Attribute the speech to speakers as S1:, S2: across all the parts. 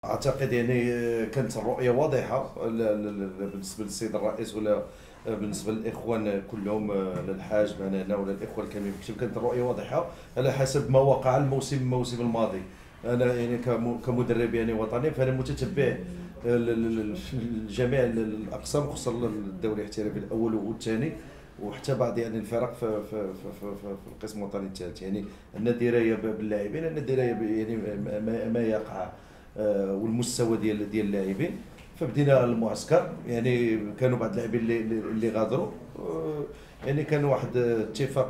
S1: اعتقد يعني كانت الرؤيه واضحه بالنسبه للسيد الرئيس ولا بالنسبه للاخوان كلهم، للحاج معنا هنا ولا الاخوه الكاملين بكتب. كانت الرؤيه واضحه على حسب ما وقع الموسم الماضي. انا يعني كمدرب يعني وطني، فانا متتبع لجميع الاقسام، خصوصا الدوري الاحترافي الاول والثاني، وحتى بعض يعني الفرق في القسم الوطني الثالث. يعني عندنا درايه باللاعبين، عندنا درايه يعني ما يقع، والمستوى ديال اللاعبين. فبدينا المعسكر، يعني كانوا بعض اللاعبين اللي غادروا، يعني كان واحد اتفاق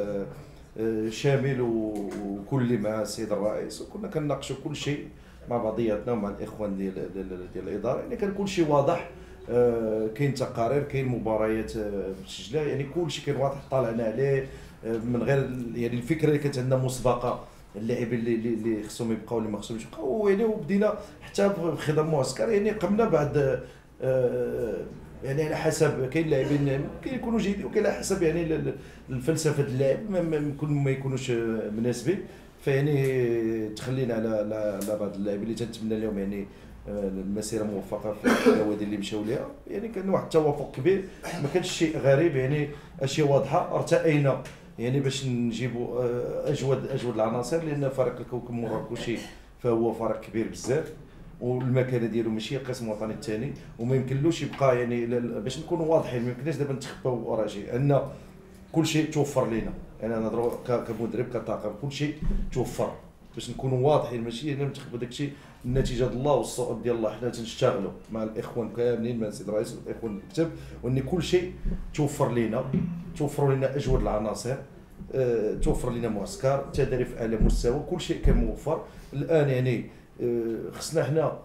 S1: شامل وكلي مع السيد الرئيس، وكنا كنناقشوا كل شيء مع بعضياتنا ومع الاخوان ديال الاداره. يعني كان كل شيء واضح، كاين تقارير، كاين مباريات مسجله، يعني كل شيء كان واضح، طالعنا عليه من غير يعني الفكره اللي كانت عندنا مسبقه، اللاعبين اللي خصهم يبقاو اللي ما خصهمش يبقاو. يعني وبدينا حتى بخضم معسكر، يعني قمنا بعد يعني على حسب، كاين لاعبين ممكن يكونوا جيدين، وكاين على حسب يعني الفلسفه اللاعب ممكن ما يكونوش مناسبين. فيعني تخلينا على بعض اللاعبين اللي تنتمنى لهم يعني المسيره موفقه في النوادي اللي مشاو ليها. يعني كان واحد التوافق كبير، ما كانش شيء غريب، يعني اشياء واضحه. ارتئينا يعني باش نجيبوا اجود العناصر، لان فريق الكوكب المراكشي فهو فريق كبير بزاف، والمكانه ديالو ماشي القسم الوطني الثاني، وما يمكنلوش يبقى يعني باش نكونوا واضحين، ما يمكنناش دابا نتخباو ورا شيء. ان كل شيء توفر لنا، يعني انا نهضروا كمدرب كطاقم، كل شيء توفر باش نكونوا واضحين، ماشي انا متخبى داكشي النتيجه الله والصعود ديال الله. حنا تنشتغلوا مع الاخوان كاملين، مع السيد الرئيس والاخوان المكتب، وان كل شيء توفر لنا، توفروا لنا اجود العناصر، توفر لنا معسكر، تدريب على مستوى، كل شيء كان موفر. الان يعني خصنا حنا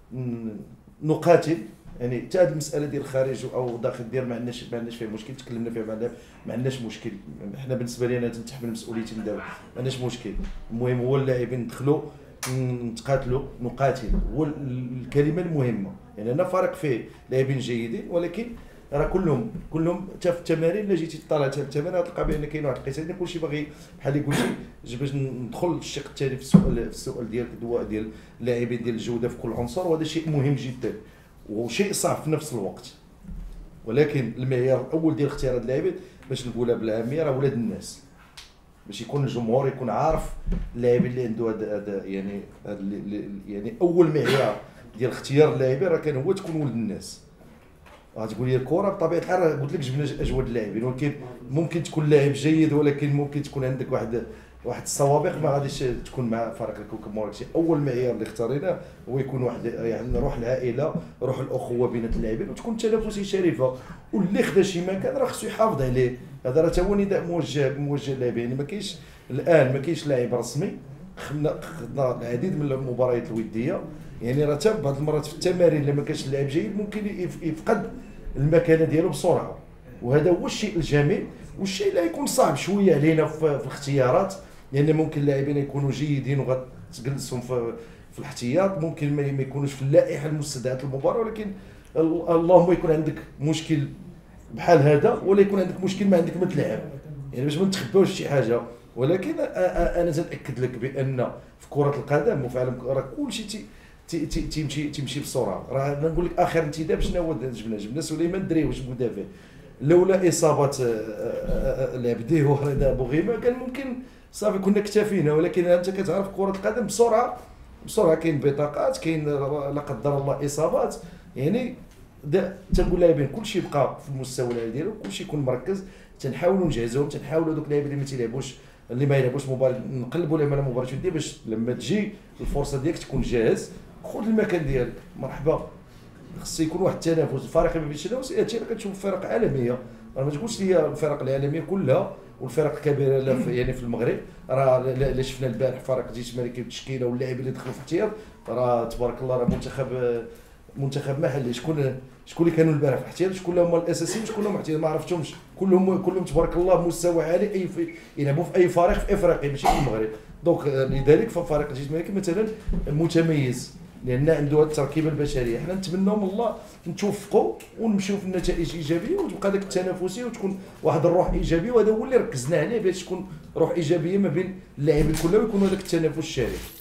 S1: نقاتل، يعني حتى هذه المساله ديال الخارج او داخل ديال ما عندناش فيها مشكل، تكلمنا فيها ما عندناش مشكل. حنا بالنسبه لي انا تنتحمل مسؤوليتي من دابا، ما عندناش مشكل. المهم هو اللاعبين ندخلوا نتقاتلوا نقاتل، هو الكلمه المهمه. يعني انا فريق فيه لاعبين جيدين، ولكن راه كلهم حتى في التمارين، الا جيتي تطالع حتى التمارين غتلقى بان كاين واحد القصه، كلشي باغي بحال اللي قلتي باش ندخل للشق الثاني في السؤال ديال اللاعبين ديال الجوده في كل عنصر، وهذا شيء مهم جدا وشيء صعب في نفس الوقت. ولكن المعيار الاول ديال اختيار هاد اللاعبين، باش نقولها بالعاميه، راه ولاد الناس، باش يكون الجمهور يكون عارف اللاعب اللي عنده هذا يعني اول معيار ديال اختيار اللاعبين راه كان هو تكون ولد الناس. غتقول لي الكره بطبيعه الحال، قلت لك جبنا اجود اللاعبين، ولكن ممكن تكون لاعب جيد، ولكن ممكن تكون عندك واحد السوابق ما غاديش تكون مع فريق الكوكب المراكشي. اول معيار اللي اختاريناه هو يكون واحد يعني روح العائله، روح الاخوه بين اللاعبين، وتكون تنافسيه شريفه، واللي خدا شي مكان راه خصو يحافظ عليه. هذا راه تا هو نداء موجه للاعبين. يعني ما كاينش لاعب رسمي. خدنا العديد من المباريات الوديه، يعني راه حتى بعض المرات في التمارين لما كانش اللاعب جيد ممكن يفقد المكانه ديالو بسرعه، وهذا هو الشيء الجميل. والشيء اللي يكون صعب شويه علينا في الاختيارات، لان ممكن اللاعبين يكونوا جيدين وغتجلسهم في الاحتياط، ممكن ما يكونوش في اللائحه المستدعاه المباراه، ولكن اللهم يكون عندك مشكل بحال هذا، ولا يكون عندك مشكل ما عندك ما تلعب، يعني باش ما نتخباوش شي حاجه. ولكن انا تنأكد لك بان في كره القدم وفي عالم راه كلشي تيمشي بسرعه. راه نقول لك اخر انتداب شنو هو جبنا سليمان دريوش مدافع، لولا اصابه العبدي ورضا بوغيما كان ممكن صافي كنا اكتفينا. ولكن انت كتعرف كره القدم بسرعه كاين بطاقات، كاين لا قدر الله اصابات. يعني تنقول لاعبين كلشي يبقى في المستوى العالي ديالو، كلشي يكون مركز. تنحاولوا نجهزوهم، تنحاولوا دوك اللاعبين اللي ما يلعبوش مباراه نقلبوا لهم على مباراه وديه، باش لما تجي الفرصه ديالك تكون جاهز، خذ المكان ديالك مرحبا. خص يكون واحد التنافس. الفرق ما بين هادشي اللي كتشوف فرق عالميه، راه ما تقولش لي الفرق العالميه كلها والفرق الكبيره يعني في المغرب. راه اللي شفنا البارح فريق جيش ملكي بالتشكيله واللاعبين اللي دخلوا في احتياط، راه تبارك الله، راه منتخب محلي. شكون اللي كانوا البارح في الاحتياط، شكون هما الاساسيين، شكون هما احتياط ما عرفتهمش، كلهم تبارك الله مستوى عالي، يلعبوا في اي فريق في افريقيا ماشي في المغرب. دونك لذلك ففريق جيش ملكي مثلا متميز، لان عنده التركيبه البشريه. حنا نتمنوا من الله نتوفقوا ونمشيو في النتائج ايجابيه، وتبقى داك التنافسيه، وتكون واحد الروح ايجابيه. وهذا هو اللي ركزنا عليه، باش تكون روح ايجابيه ما بين اللاعبين كلهم، ويكون هذاك التنافس الشريف.